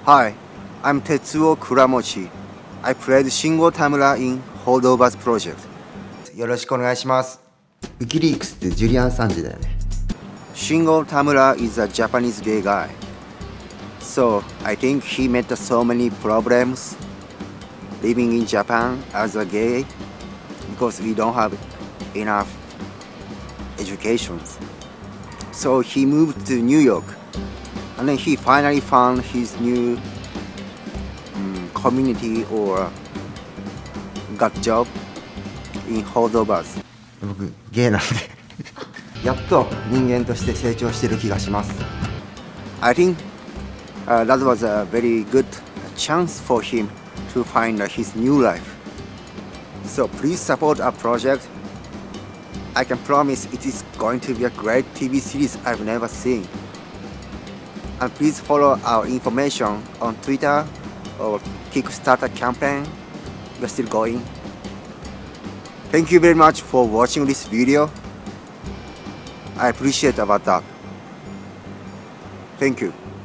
Hi, I'm Tetsuo Kuramochi. I played Shingo Tamura in Holdovers Project. よろしくお願いします。ウキリークスってジュリアン・サンジだよね。Shingo Tamura is a Japanese gay guy. So I think he met so many problems living in Japan as a gay because we don't have enough education. So he moved to New York and then he finally found his new community or got job in Holdovers. 僕ゲイなんでやっと人間として成長してる気がします。I think that was a very good chance for him to find his new life. So please support our project. I can promise it is going to be a great TV series I've never seen. And please follow our information on Twitter or Kickstarter campaign. We're still going. Thank you very much for watching this video. I appreciate about that. Thank you.